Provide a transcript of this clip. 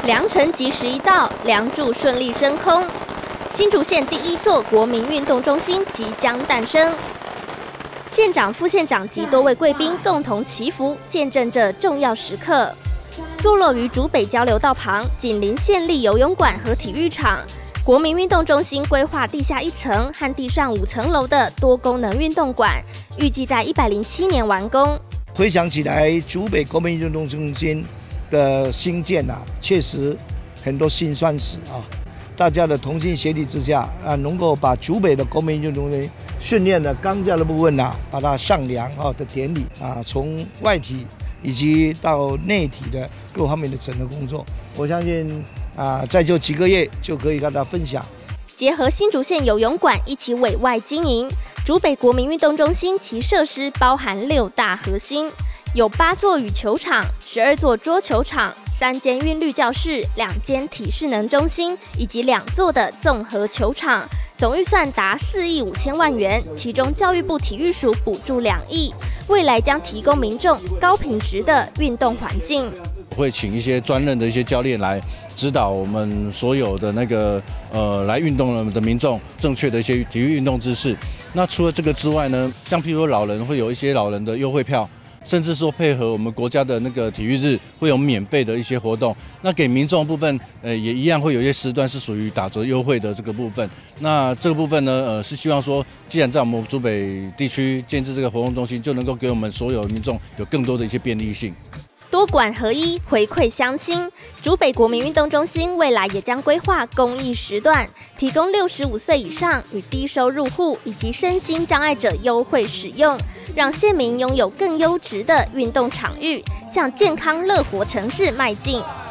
良辰吉时一到，梁柱顺利升空，新竹县第一座国民运动中心即将诞生。县长、副县长及多位贵宾共同祈福，见证着重要时刻。坐落于竹北交流道旁，紧邻县立游泳馆和体育场。国民运动中心规划地下1层和地上5层楼的多功能运动馆，预计在107年完工。 回想起来，竹北国民运动中心的兴建确实很多辛酸史啊。大家的同心协力之下能够把竹北的国民运动中心训练的钢架的部分把它上梁的典礼从外体以及到内体的各方面的整合工作，我相信再就几个月就可以跟大家分享。 结合新竹县游泳馆一起委外经营，竹北国民运动中心其设施包含6大核心，有8座羽球场、12座桌球场、3间韵律教室、2间体适能中心，以及2座的综合球场，总预算达4亿5千万元，其中教育部体育署补助2亿，未来将提供民众高品质的运动环境。 会请一些专任的一些教练来指导我们所有的来运动的民众正确的一些体育运动知识。那除了这个之外呢，像譬如说老人会有一些老人的优惠票，甚至说配合我们国家的体育日会有免费的一些活动。那给民众的部分，也一样会有一些时段是属于打折优惠的这个部分。那这个部分呢，是希望说，既然在我们竹北地区建置这个活动中心，就能够给我们所有民众有更多的一些便利性。 多管合一，回馈乡亲。竹北国民运动中心未来也将规划公益时段，提供65岁以上与低收入户以及身心障碍者优惠使用，让县民拥有更优质的运动场域，向健康乐活城市迈进。